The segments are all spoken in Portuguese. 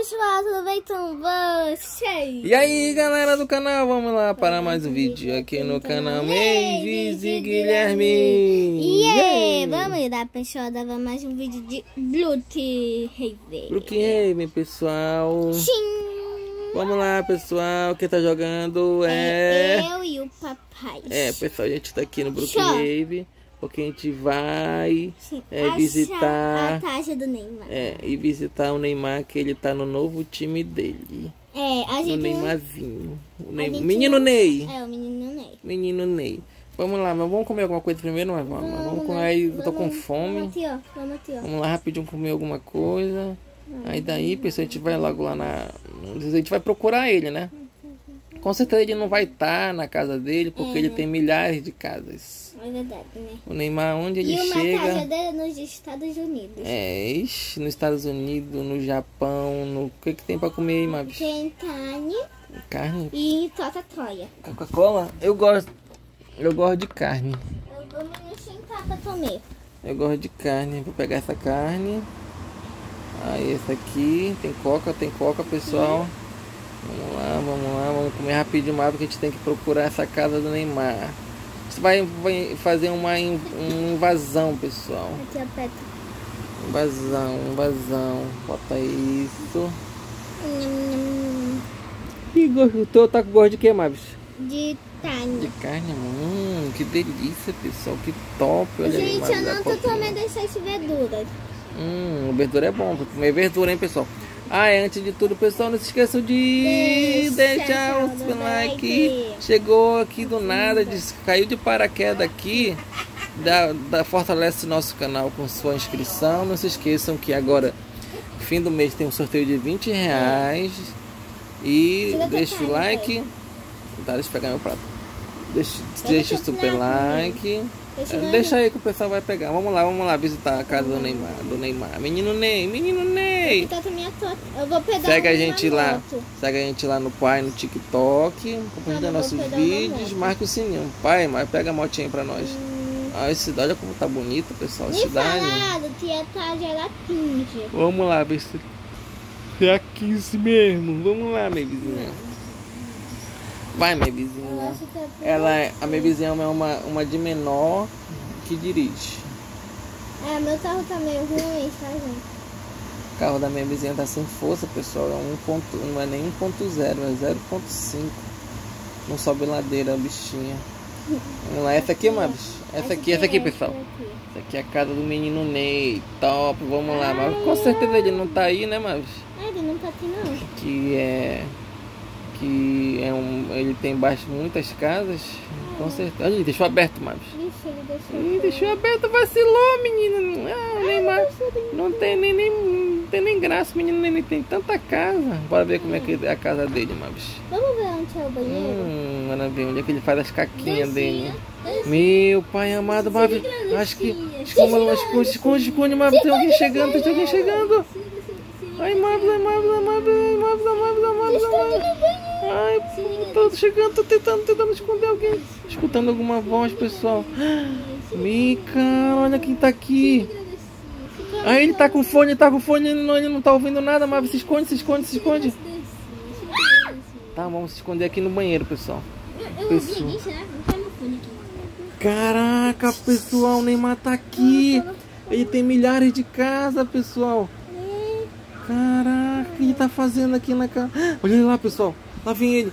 pessoal, tudo bem com vocês? E aí galera do canal, vamos lá para mais um vídeo aqui no canal Mavis e Guilherme. E aí, vamos lá pessoal, dava mais um vídeo de Brookhaven. Brookhaven, pessoal. Sim. Vamos lá pessoal, quem tá jogando é... eu e o papai. Pessoal, a gente tá aqui no Brookhaven porque a gente vai visitar a taxa do Neymar. E visitar o Neymar, que ele tá no novo time dele. A gente... O Neymarzinho. Menino Ney. O menino Ney. Menino Ney. Vamos lá, mas vamos comer alguma coisa primeiro, mas vamos comer aí, eu tô com fome. Vamos aqui, ó. Vamos lá rapidinho comer alguma coisa. Aí daí, pessoal, a gente vai logo lá a gente vai procurar ele, né? Com certeza ele não vai estar na casa dele, porque ele tem milhares de casas. É verdade, né? O Neymar, onde ele chega... chega... E uma casa dele nos Estados Unidos. Ixi, nos Estados Unidos, no Japão, no... O que tem pra comer aí, Mabs? Tem carne. Carne? E Coca-Cola. Coca-Cola? Eu gosto de carne. Eu vou me sentar pra comer. Eu gosto de carne. Vou pegar essa carne. Aí essa aqui. Tem coca, pessoal. Vamos comer rapidinho mais, porque a gente tem que procurar essa casa do Neymar. Você vai fazer uma invasão, pessoal. Aqui aperta. Invasão. Bota isso. Que gosto. Tu tá com gosto de que, Mabs? De carne. De carne? Que delícia, pessoal. Que top. Olha gente, aí, eu não tô comendo essas verduras. Verdura é bom. Vou comer verdura, hein, pessoal. Antes de tudo, pessoal, não se esqueçam de deixar o seu like. Chegou aqui do nada, caiu de paraquedas aqui, fortalece nosso canal com sua inscrição. Não se esqueçam que agora, fim do mês, tem um sorteio de R$20. E deixa o like. Tá, deixa eu pegar meu prato. Deixa o super like. Deixa aí que o pessoal vai pegar. Vamos lá visitar a casa do Neymar. Menino Ney. Eu vou pegar. Segue a gente lá no pai, no TikTok. Compartilha nossos vídeos. Marca o sininho. Pai, mas pega a motinha pra nós. Olha como tá bonito, pessoal. A cidade. Vamos lá ver se é a 15 mesmo. Vamos lá, minha vizinha. Vai, minha vizinha. A minha vizinha é uma de menor que dirige. Meu carro tá meio ruim, tá, gente? O carro da minha vizinha tá sem força, pessoal. Não é nem 1.0, é 0.5. Não sobe ladeira, a bichinha. Vamos lá, essa aqui, Mabs? Essa aqui, pessoal. Essa aqui é a casa do menino Ney. Top, vamos lá. Mas com certeza ele não tá aí, né, Mabs? Ele não tá aqui, não. Ele tem muitas casas, com certeza. Olha, ele deixou aberto, Mabs. Ele deixou aberto, vacilou, menino. Neymar não tem nem graça, menino. Ele tem tanta casa. Bora ver como é que é a casa dele, Mabs. Vamos ver onde é o banheiro. Bora ver onde é que ele faz as caquinhas dele. Meu pai amado, Mabs. Acho que esconde, Mabs. Tem alguém chegando. Ai, Mabs. Ai, tô chegando, tô tentando esconder alguém. Escutando alguma voz, pessoal. Mica, olha quem tá aqui. Ele tá com fone, ele não tá ouvindo nada, mas se esconde. Tá, vamos se esconder aqui no banheiro, pessoal. Caraca, pessoal, o Neymar tá aqui. Ele tem milhares de casas, pessoal. Caraca, o que ele tá fazendo aqui na casa? Olha ele lá, pessoal. Lá vem ele.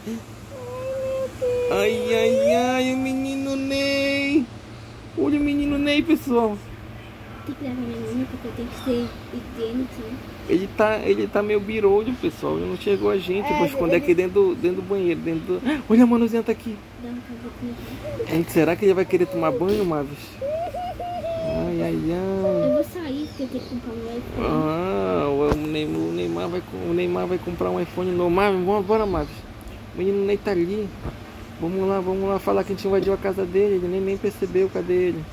Ai, o menino Ney. Olha o menino Ney, pessoal. Tem que levar minha menina porque tem que ser higiênico. Ele tá meio birolho, pessoal. Ele não chegou a gente. Vou esconder aqui dentro do banheiro. Olha, a Manuzinha tá aqui. Será que ele vai querer tomar banho, Mavis? Ai. Eu vou sair porque eu tenho que comprar um iPhone. O Neymar vai comprar um iPhone novo. Mavis, bora, Mavis. O menino Ney tá ali. Vamos lá falar que a gente invadiu a casa dele. Ele nem percebeu, cadê ele?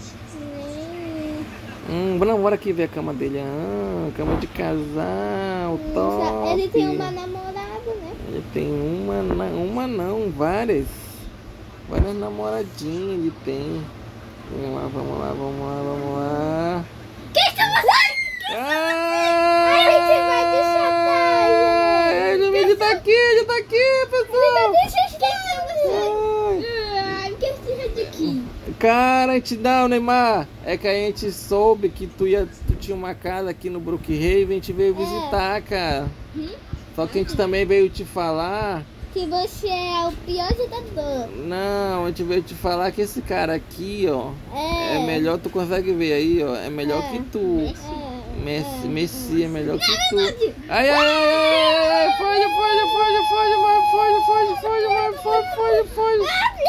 Bora aqui ver a cama dele. Cama de casal, top. Ele tem uma namorada, né? Ele tem uma não, várias namoradinhas ele tem. Vamos lá. Que estamos aí? A gente vai te chamar, gente. Cara, a gente não, Neymar. É que a gente soube que tu tinha uma casa aqui no Brookhaven, a gente veio visitar, cara. Só que a gente também veio te falar que você é o pior jogador. Não, a gente veio te falar que esse cara aqui, ó, é melhor, tu consegue ver aí, ó, é melhor que tu. Messi é melhor que tu. Ai, ai, ai, ai, foge, foge.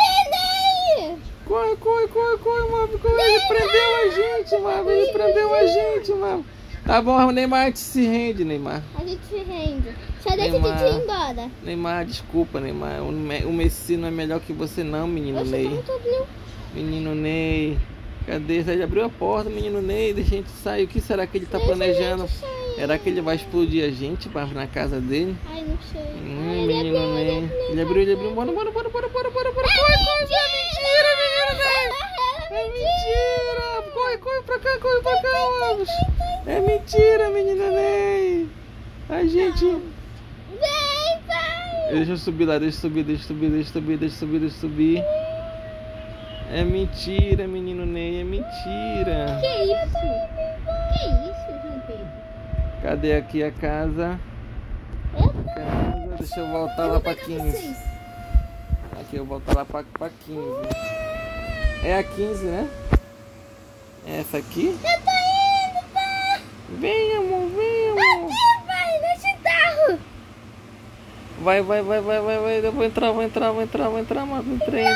Corre, mano, ele prendeu a gente, mano. Tá bom, Neymar, a gente se rende, Neymar. A gente se rende. Só deixa a gente ir embora. Neymar, desculpa, Neymar. O Messi não é melhor que você não, menino Ney. Menino Ney. Cadê? Você já abriu a porta, menino Ney. Deixa a gente sair. O que será que ele tá planejando? Será que ele vai explodir a gente na casa dele? Ai, não sei. Menino Ney. Ele abriu. Bora. Corre, mentira, menino Ney. É mentira. Corre pra cá, vamos. É mentira, menina Ney. A gente... Vem, pai. Deixa eu subir lá, deixa eu subir. É mentira, menino Ney, é mentira. Que isso, João Pedro? Cadê aqui a casa? Deixa eu voltar lá pra 15. Aqui eu volto lá pra 15. É a 15, né? É essa aqui? Eu tô indo, pai. Vem, amor. Vai, nesse carro. Vai. Eu vou entrar, mano.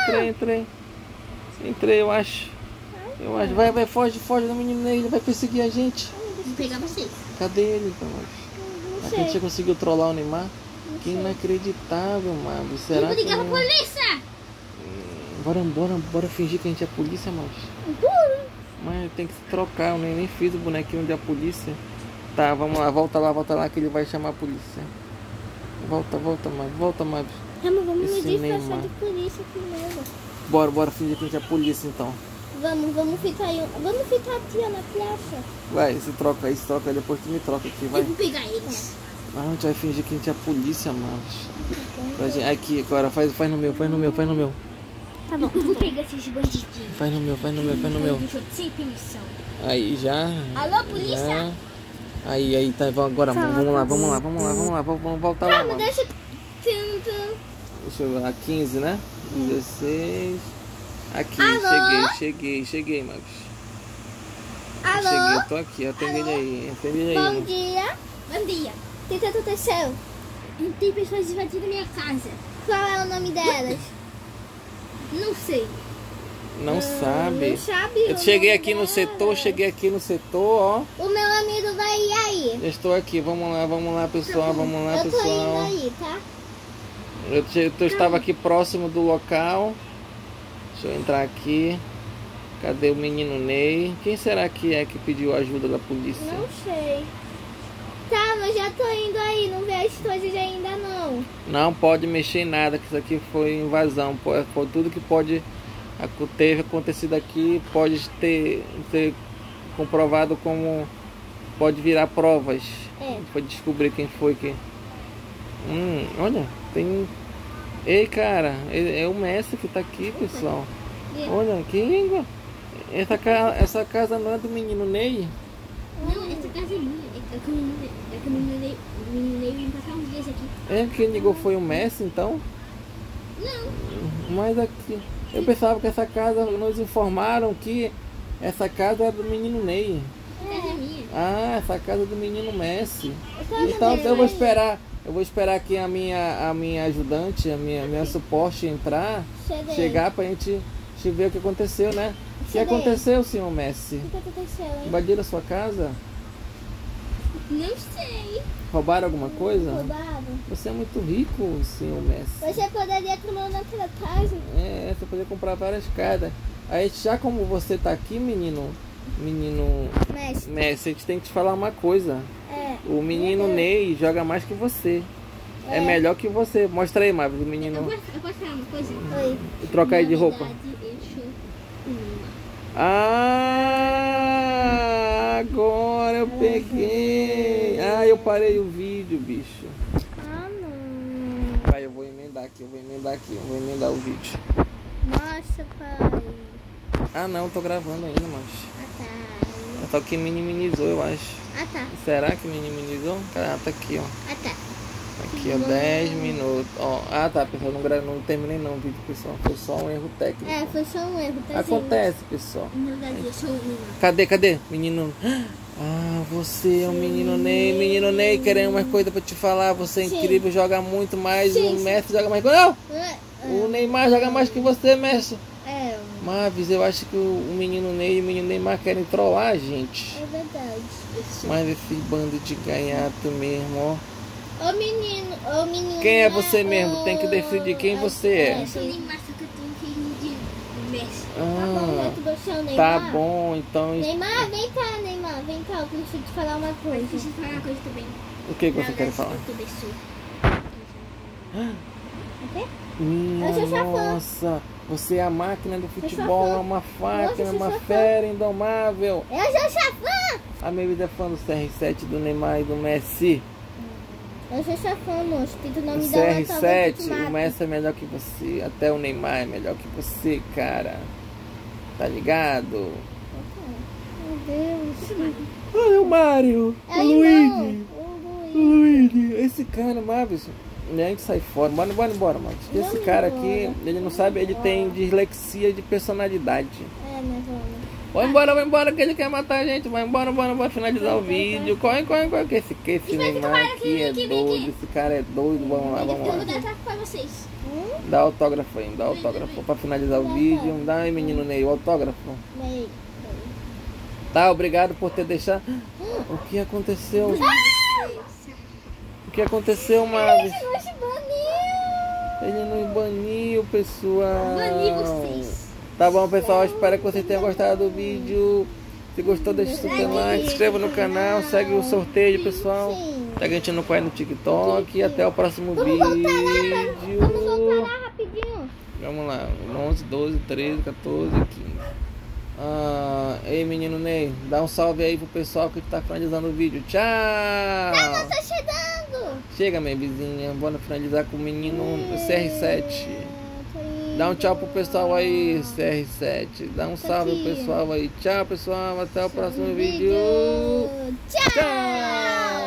Entrei, eu acho. Vai, foge do menino Ney, ele vai perseguir a gente. Vou pegar vocês. Cadê ele, então? A gente já conseguiu trollar o Neymar? Que inacreditável, mano. Será que... ligar pra polícia. Bora fingir que a gente é a polícia, mano. Mas tem que se trocar, eu nem fiz o bonequinho de a polícia. Tá, vamos lá, volta lá que ele vai chamar a polícia. Volta, mais. Vamos me disfarçar de polícia primeiro. Bora fingir que a gente é a polícia então. Vamos ficar aqui ó, na praça. Vai, se troca aí, depois tu me troca aqui, vai. Eu vou pegar ele. Ah, a gente vai fingir que a gente é a polícia, mano. Aqui, agora, faz no meu. Tá bom, eu vou pegar esses bandidinhos. Faz no meu. Sem permissão. Aí, já. Alô, polícia? Já. Aí, tá, agora, vamos lá. Vamos voltar lá, mano. Deixa eu ver, a 15, né? 16. Aqui, alô? cheguei, Marcos. Alô? Cheguei, tô aqui, atende ele aí. Bom dia. O que aconteceu? Tem pessoas invadindo minha casa. Qual é o nome delas? Não sei. Não sabe? Não sabe. Eu cheguei aqui no setor, ó. O meu amigo vai ir aí. Eu estou aqui, vamos lá, pessoal, Eu tô indo aí, tá? Eu estava aqui próximo do local. Deixa eu entrar aqui. Cadê o menino Ney? Quem será que é que pediu ajuda da polícia? Não sei. Tá, mas já tô indo aí. Não vê as coisas ainda não. Não pode mexer em nada, que isso aqui foi invasão. Foi tudo que pode ter acontecido aqui pode ter comprovado como pode virar provas. Pode descobrir quem foi que... olha, tem... Ei, cara, é o Messi que tá aqui, pessoal. Olha, que língua. Essa casa não é do menino Ney? Não, essa casa é minha. É que o menino Ney vem passar uns dias aqui. Quem ligou foi o Messi, então? Não. Mas aqui... Eu pensava que essa casa, nos informaram que essa casa é do menino Ney. Essa casa é minha. Ah, essa casa é do menino Messi. Então eu vou esperar aqui a minha ajudante, a minha suporte chegar pra gente ver o que aconteceu, né? O que aconteceu, senhor Messi? O que aconteceu? Invadiram a sua casa? Não sei. Roubaram alguma coisa? Roubaram. Você é muito rico, senhor Messi. Você poderia tomar naquela casa. Você poderia comprar várias casas. Aí já como você tá aqui, menino Messi, a gente tem que te falar uma coisa. O menino Ney joga mais que você. É melhor que você. Mostra aí, Marcos, o menino. Eu posso falar uma coisa? Oi. Troca aí de roupa. Agora eu peguei. Eu parei o vídeo, bicho. Não. Vai, eu vou emendar o vídeo. Nossa, pai. Ah não, tô gravando ainda, mas. Ah, tá. É só que minimizou, eu acho. Ah, tá. Será que minimizou? Ah, tá aqui, ó. Ah, tá. Aqui, ó, 10 minutos. Ó, ah, tá, pessoal, não terminei não o vídeo, pessoal. Foi só um erro técnico. É, foi só um erro, tá? Acontece, pessoal. Na verdade, eu sou uma. Cadê? Menino. Ah, você é um menino Ney. Menino Ney, querendo umas coisas pra te falar. Você é Sim. incrível, joga muito mais. Sim. O Messi joga mais. Não! É, O Neymar joga mais que você, Messi. é Mavis, eu acho que o menino Ney e o menino Neymar querem trollar a gente. verdade. Mas esse bando de gaiato mesmo, ó. Ô menino. Quem é você mesmo? Tem que decidir quem você é. Eu sou Neymar, só que eu tenho filho de Messi. Ah, Tá bom, você é o Neymar? tá bom, então. Neymar, vem cá, Neymar. Vem cá, eu preciso te falar uma coisa. Deixa eu te falar uma coisa também. O que você quer falar? O quê? Minha Eu sou sua fã. nossa, você é a máquina do sou futebol, fã. é uma Nossa, máquina, eu sou uma fã. fera indomável. Eu sou sua fã. A minha vida é fã do CR7, do Neymar e do Messi. Eu sou sua fã, moço. Se tu não O me dá uma talvez eu te CR7, mato. o Messi é melhor que você. Até o Neymar é melhor que você, cara. Tá ligado? Meu Deus. Olha o Mário, o Aí Luigi. não. O Luigi, esse cara, Mavis. A gente sai fora, bora embora, Mavis. Esse Vamos cara embora. aqui, ele não sabe, ele tem dislexia de personalidade. É, mas vamos. Vai embora que ele quer matar a gente. Vai embora, bora finalizar o vídeo. Corre, que esse Neymar aqui é doido. Esse cara é doido. Vamos lá. Eu vou dar ataque pra vocês. Dá autógrafo aí, dá autógrafo pra finalizar o vídeo. Dá aí, menino Ney, o autógrafo. Bem. Tá, obrigado por ter deixado. O que aconteceu? O que aconteceu, Mavis? Não se baniu. Ele nos baniu, pessoal. Bani vocês. Tá bom, pessoal, espero que vocês tenham gostado do vídeo. Se gostou, deixa o super like, se inscreva no canal, segue o sorteio, pessoal. Sim. Segue a gente no Quai no TikTok. E até o próximo Vamos voltar lá, vídeo. vamos voltar lá rapidinho. Vamos lá, 11, 12, 13, 14, 15. Ei, menino Ney, dá um salve aí pro pessoal que tá finalizando o vídeo. Tchau! Tá chegando. Chega, minha vizinha, bora finalizar com o menino CR7. Dá um tchau pro pessoal aí, CR7. Dá um salve pro pessoal aí. Tchau, pessoal. Até o próximo vídeo. Tchau. Tchau.